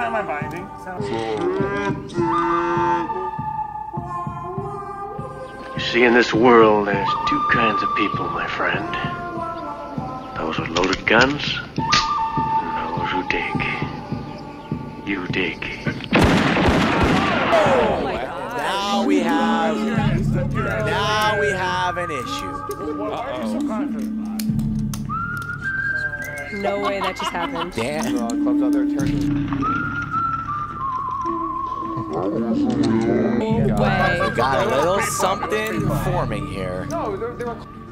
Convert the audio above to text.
sign my binding. You see, in this world, there's two kinds of people, my friend. Those with loaded guns, and those who dig. You dig. Oh my God. Now we have an issue. Why are you so confident? No way that just happened. Dan. Clubs out there turning. No way. We got a little something forming here. No, they were.